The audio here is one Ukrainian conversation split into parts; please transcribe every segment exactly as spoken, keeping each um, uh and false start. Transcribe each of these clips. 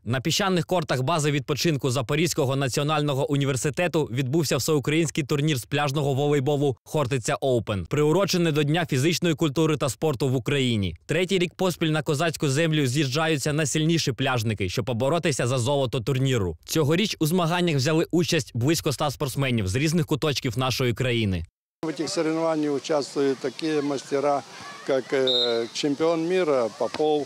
На піщаних кортах бази відпочинку Запорізького національного університету відбувся всеукраїнський турнір з пляжного волейболу «Хортиця Оупен», приурочений до Дня фізичної культури та спорту в Україні. Третій рік поспіль на козацьку землю з'їжджаються найсильніші пляжники, щоб поборотися за золото турніру. Цьогоріч у змаганнях взяли участь близько ста спортсменів з різних куточків нашої країни. В этих соревнованиях участвуют такие мастера, как чемпион мира Попов,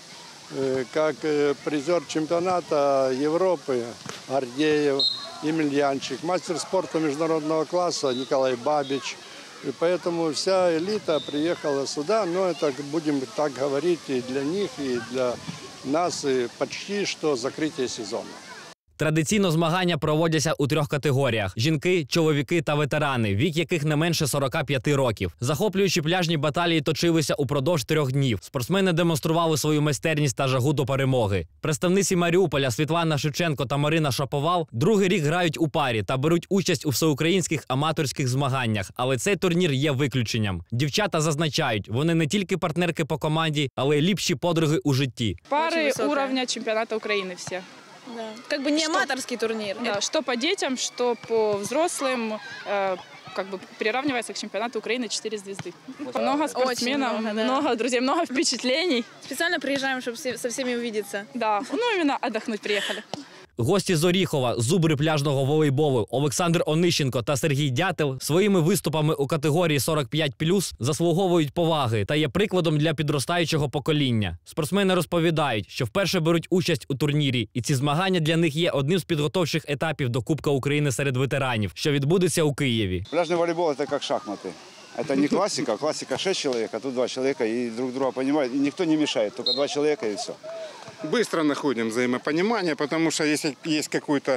как призер чемпионата Европы Ардеев, Емельянчик, мастер спорта международного класса Николай Бабич. И поэтому вся элита приехала сюда, но это, будем так говорить, и для них, и для нас, и почти что закрытие сезона. Традиційно змагання проводяться у трьох категоріях – жінки, чоловіки та ветерани, вік яких не менше сорока п'яти років. Захоплюючі пляжні баталії точилися упродовж трьох днів. Спортсмени демонстрували свою майстерність та жагу до перемоги. Представниці Маріуполя Світлана Шевченко та Марина Шаповал другий рік грають у парі та беруть участь у всеукраїнських аматорських змаганнях. Але цей турнір є виключенням. Дівчата зазначають, вони не тільки партнерки по команді, але й ліпші подруги у житті. Пары уровня чемпионата Украины все. Да. Как бы не аматорский турнир. Да, что по детям, что по взрослым, э, как бы приравнивается к чемпионату Украины четыре звезды. Много спортсменов, много, да. много друзей, много впечатлений. Специально приезжаем, чтобы со всеми увидеться. Да, ну именно отдохнуть приехали. Гості з Оріхова, зубри пляжного волейболу Олександр Онищенко та Сергій Дятел своїми виступами у категорії сорок п'ять плюс заслуговують поваги та є прикладом для підростаючого покоління. Спортсмени розповідають, що вперше беруть участь у турнірі, і ці змагання для них є одним з підготовчих етапів до Кубка України серед ветеранів, що відбудеться у Києві. Пляжный волейбол – это как шахматы. Это не классика, классика шесть человек, а тут два человека и друг друга понимают. И никто не мешает, только два человека и все. Быстро находим взаимопонимание, потому что если есть какой-то,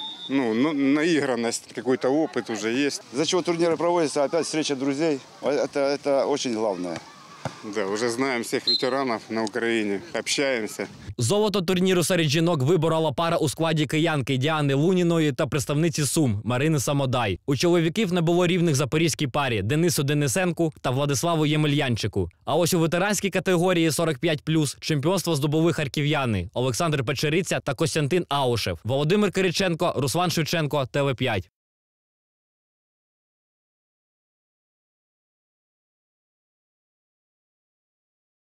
ну, наигранность, какой-то опыт уже есть. Из-за чего турниры проводятся, опять встреча друзей. Это, это очень главное. Да, уже знаем всех ветеранов на Украине, общаемся. Золото турніру серед жінок виборола пара у складі киянки Діани Луніної та представниці Сум Марини Самодай. У чоловіків не було рівних запорізькій парі Денису Денисенку та Владиславу Ємельянчику. А ось у ветеранській категорії сорок п'ять плюс чемпіонство здобули харків'яни Олександр Печериця та Костянтин Аушев. Володимир Кириченко, Руслан Шевченко, Теле п'ять.